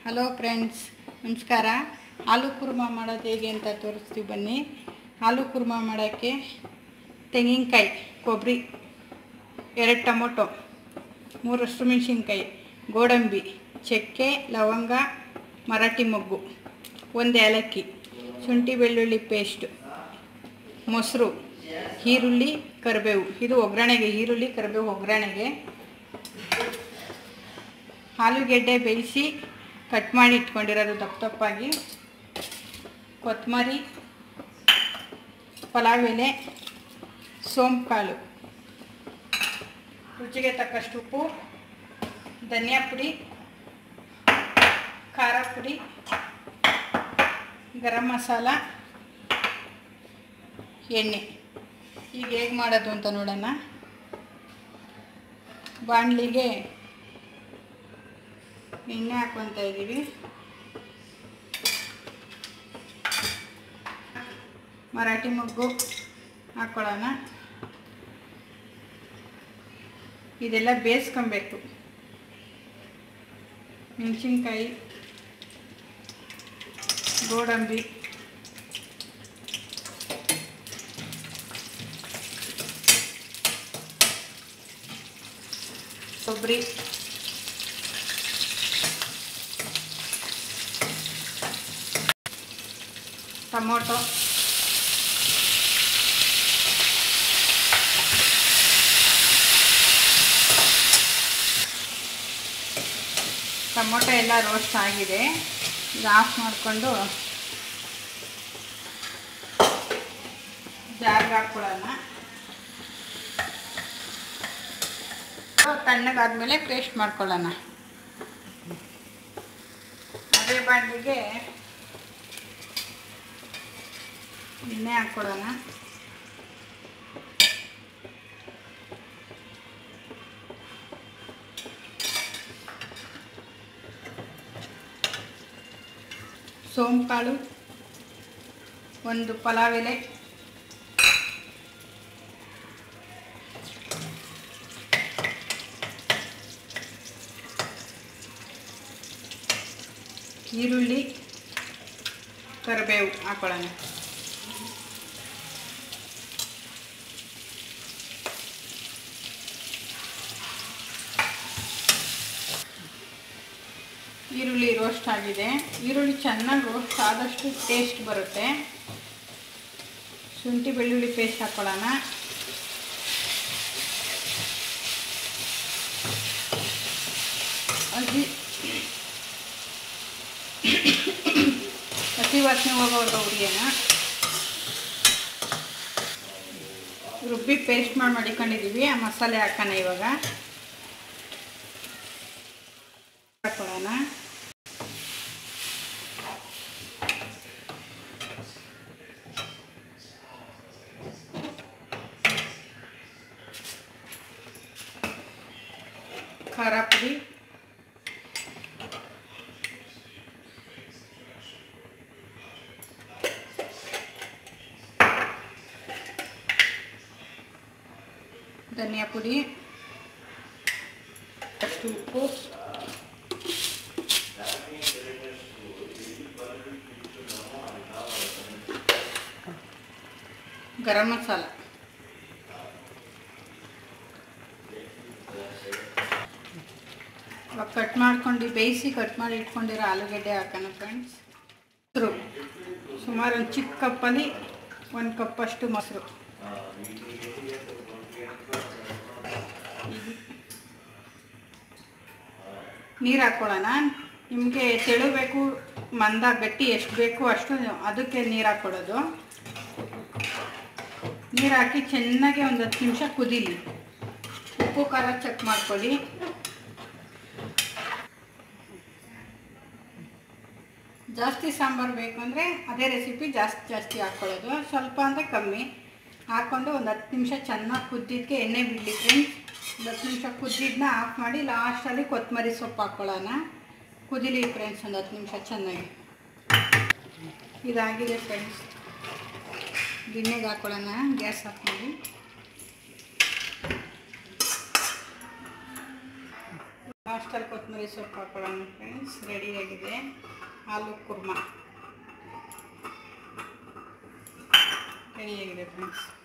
Hello friends, ನಮಸ್ಕಾರ. ಆಲೂ ಕುರ್ಮಾ ಮಾಡೋದು ಹೇಗೆ ಅಂತ ತೋರಿಸ್ತೀವಿ ಬನ್ನಿ. ಆಲೂ ಕುರ್ಮಾ ಮಾಡೋಕ್ಕೆ ತೆಂಗಿನಕಾಯಿ, ಕೊಬ್ಬರಿ, 2 ಟೊಮೊಟೊ, 3 ಹಸಿಮೆಣಸಿನ್ಕಾಯಿ, ಗೋಡಂಬಿ, ಚಕ್ಕೆ, ಲವಂಗ, ಮರಾಠಿ ಮೊಗ್ಗು, 1 ಏಲಕ್ಕಿ, ಶುಂಠಿ ಬೆಳ್ಳುಳ್ಳಿ ಪೇಸ್ಟು, ಮೊಸರು, ಈರುಳ್ಳಿ, ಕರಿಬೇವು. ಇದು ಒಗ್ಗರಣೆಗೆ, ಈರುಳ್ಳಿ ಕರಿಬೇವು ಒಗ್ಗರಣೆಗೆ. ಆಲೂಗೆಡ್ಡೆ ಬೇಯಿಸಿ ಕಟ್ ಮಾಡಿ ಇಟ್ಕೊಂಡಿರೋದು ದಪ್ಪ ದಪ್ಪಾಗಿ, ಕೊತ್ತಂಬರಿ, ಪಲಾವ್ ಎಲೆ, ಸೋಂಪು ಕಾಳು, ರುಚಿಗೆ ತಕ್ಕಷ್ಟು ಉಪ್ಪು, ಧನಿಯಾ ಪುಡಿ, ಖಾರ ಪುಡಿ, ಗರಂ ಮಸಾಲ, ಎಣ್ಣೆ. ಈಗ ಹೇಗೆ ಮಾಡೋದು ಅಂತ ನೋಡೋಣ. ಬಾಣಲಿಗೆ ಎಣ್ಣೆ ಹಾಕ್ಕೊತಾ ಇದ್ದೀವಿ. ಮರಾಠಿ ಮೊಗ್ಗು ಹಾಕ್ಕೊಳ್ಳೋಣ. ಇದೆಲ್ಲ ಬೇಯಿಸ್ಕೊಬೇಕು. ಮೆಣಸಿನ್ಕಾಯಿ, ಗೋಡಂಬಿ, ಕೊಬ್ಬರಿ, ಟೊಮೊಟೊ, ಟೊಮೊಟೊ ಎಲ್ಲ ರೋಸ್ಟ್ ಆಗಿದೆ. ಇದು ಆಫ್ ಮಾಡಿಕೊಂಡು ಜಾರ್ಗೆ ಹಾಕ್ಕೊಳ್ಳೋಣ. ತಣ್ಣಗಾದ್ಮೇಲೆ ಪೇಸ್ಟ್ ಮಾಡ್ಕೊಳ್ಳೋಣ. ಅದೇ ಬಾಣಲಿಗೆ ಎಣ್ಣೆ ಹಾಕ್ಕೊಳ್ಳೋಣ. ಸೋಂಪು ಕಾಳು, 1 ಪಲಾವ್ ಎಲೆ, ಈರುಳ್ಳಿ, ಕರಿಬೇವು ಹಾಕೊಳ್ಳೋಣ. ಈರುಳ್ಳಿ ರೋಸ್ಟ್ ಆಗಿದೆ. ಈರುಳ್ಳಿ ಚೆನ್ನಾಗಿ ರೋಸ್ಟ್ ಆದಷ್ಟು ಟೇಸ್ಟ್ ಬರುತ್ತೆ. ಶುಂಠಿ ಬೆಳ್ಳುಳ್ಳಿ ಪೇಸ್ಟ್ ಹಾಕ್ಕೊಳ್ಳೋಣ. ಹಸಿ ವಾಸನೆ ಹೋಗೋವರೆಗೂ ಹುರಿಯೋಣ. ರುಬ್ಬಿ ಪೇಸ್ಟ್ ಮಾಡಿಕೊಂಡಿದ್ದೀವಿ. ಆ ಮಸಾಲೆ ಹಾಕೋಣ. ಇವಾಗ ಹಾಕೊಳ್ಳೋಣ. ಖಾರ ಪುಡಿ, ಧನಿಯಾ ಪುಡಿ, ಅಷ್ಟು ಉಪ್ಪು, ಗರಂ ಮಸಾಲ, ಕಟ್ ಮಾಡ್ಕೊಂಡು ಬೇಯಿಸಿ ಕಟ್ ಮಾಡಿ ಇಟ್ಕೊಂಡಿರೋ ಆಲೂಗೆಡ್ಡೆ ಹಾಕೋಣ ಫ್ರೆಂಡ್ಸ್. ಮೊಸರು ಸುಮಾರು ಒಂದು ಚಿಕ್ಕ ಕಪ್ಪಲ್ಲಿ 1 ಕಪ್ಪಷ್ಟು ಮೊಸರು. ನೀರು ಹಾಕ್ಕೊಳ್ಳೋಣ. ನಿಮಗೆ ತೆಳು ಬೇಕು, ಮಂದ ಗಟ್ಟಿ ಎಷ್ಟು ಬೇಕು ಅಷ್ಟು ಅದಕ್ಕೆ ನೀರು ಹಾಕ್ಕೊಳ್ಳೋದು. ನೀರು ಹಾಕಿ ಚೆನ್ನಾಗಿ ಒಂದು 10 ನಿಮಿಷ ಕುದೀಲಿ. ಉಪ್ಪು ಖಾರ ಚೆಕ್ ಮಾಡ್ಕೊಳ್ಳಿ. ಜಾಸ್ತಿ ಸಾಂಬಾರು ಬೇಕು ಅಂದರೆ ಅದೇ ರೆಸಿಪಿ ಜಾಸ್ತಿ ಹಾಕ್ಕೊಳ್ಳೋದು. ಸ್ವಲ್ಪ ಅಂದರೆ ಕಮ್ಮಿ ಹಾಕ್ಕೊಂಡು ಒಂದು 10 ನಿಮಿಷ ಚೆನ್ನಾಗಿ ಕುದ್ದಿದ್ದಕ್ಕೆ ಎಣ್ಣೆ ಬಿಡಲಿ ಫ್ರೆಂಡ್ಸ್. 10 ನಿಮಿಷ ಕುದ್ದಿದ್ದನ್ನ ಆಫ್ ಮಾಡಿ ಲಾಸ್ಟಲ್ಲಿ ಕೊತ್ತಂಬರಿ ಸೊಪ್ಪು ಹಾಕ್ಕೊಳ್ಳೋಣ. ಕುದಿಲಿ ಫ್ರೆಂಡ್ಸ್ ಒಂದು 10 ನಿಮಿಷ ಚೆನ್ನಾಗಿ. ಇದಾಗಿದೆ ಫ್ರೆಂಡ್ಸ್. ಗಿಣ್ಣೆಗೆ ಹಾಕ್ಕೊಳ್ಳೋಣ. ಗ್ಯಾಸ್ ಹಾಕ್ಕೊಂಡು ಲಾಸ್ಟಲ್ಲಿ ಕೊತ್ತಂಬರಿ ಸೊಪ್ಪು ಹಾಕೊಳ್ಳೋಣ ಫ್ರೆಂಡ್ಸ್. ರೆಡಿಯಾಗಿದೆ ಆಲೂ ಕುರ್ಮಾ ರೆಡಿಯಾಗಿದೆ ಫ್ರೆಂಡ್ಸ್.